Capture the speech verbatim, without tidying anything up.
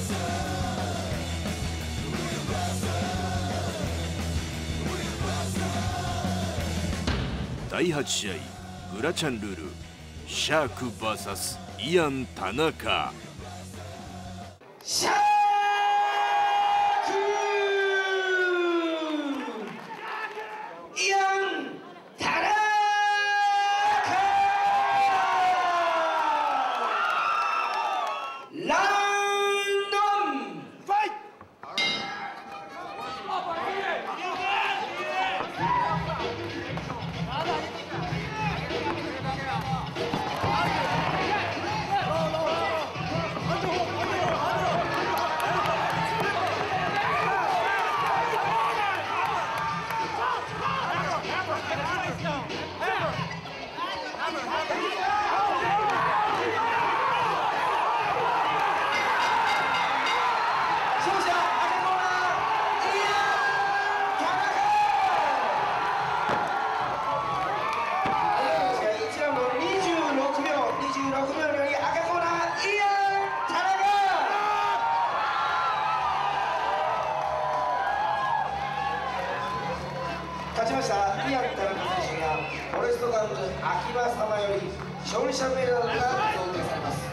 だいはち試合グラチャンルール、シャーク ブイエス イアン・田中。 シャークイアン・田中。ラウンドファイト。勝ちましたイアン・田中選手やフォレストガンズ秋葉様より勝利者メダルが贈呈されます。